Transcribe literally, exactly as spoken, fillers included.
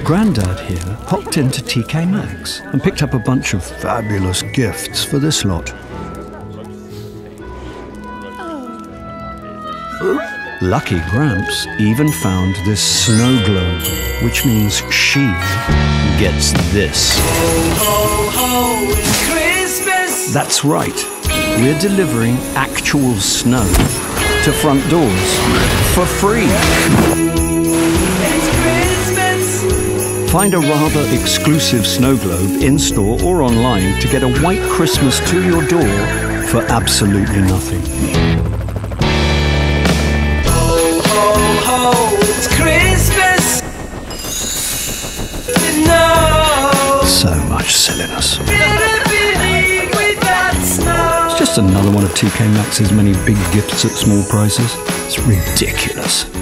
Grandad here popped into T K Maxx and picked up a bunch of fabulous gifts for this lot. Lucky Gramps even found this snow globe, which means she gets this. Ho, ho, ho, it's Christmas! That's right, we're delivering actual snow to front doors for free. It's Christmas! Find a rather exclusive snow globe in-store or online to get a white Christmas to your door for absolutely nothing. Oh, it's Christmas! No! So much silliness. It's It's just another one of T K Maxx's many big gifts at small prices. It's ridiculous.